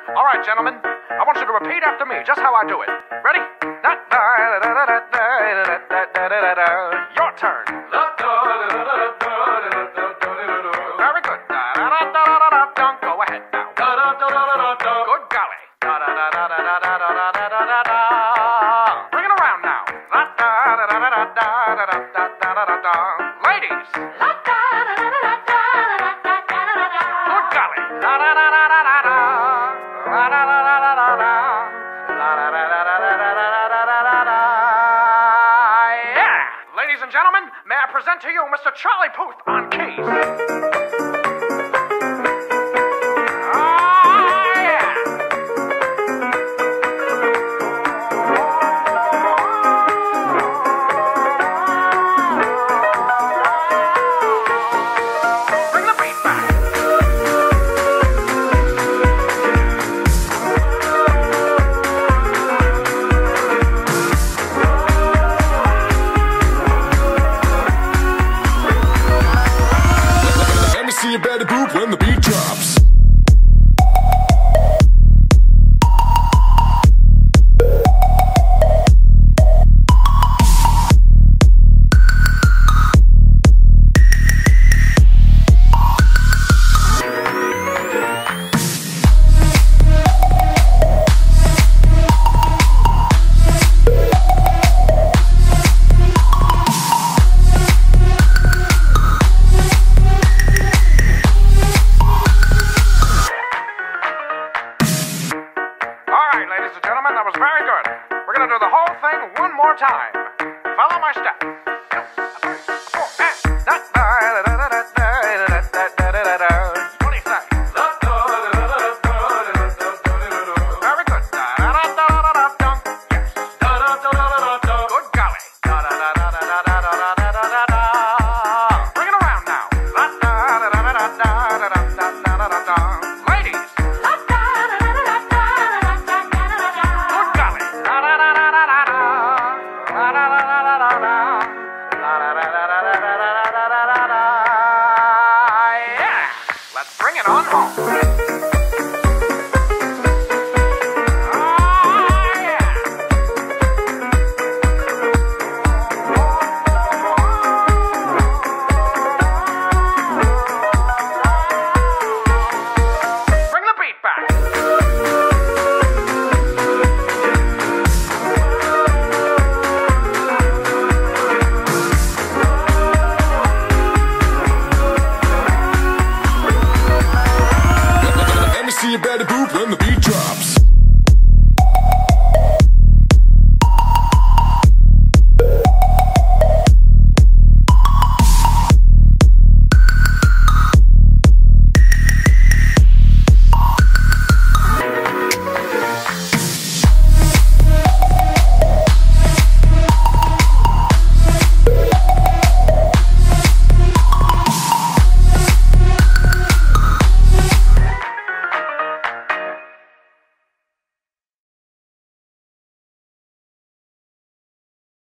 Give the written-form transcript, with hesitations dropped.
All right, gentlemen, I want you to repeat after me, just how I do it. Ready? Your turn. Very good. Go ahead now. Good golly. Bring it around now. Ladies. Good golly. Yeah! Ladies and gentlemen, may I present to you Mr. Charlie Puth on keys. See you better move when the beat drops. Ladies and gentlemen, that was very good. We're going to do the whole thing one more time. Follow my steps. What do you say? Very good. Good golly. Bring it around now. Ladies. Yeah! Let's bring it on home.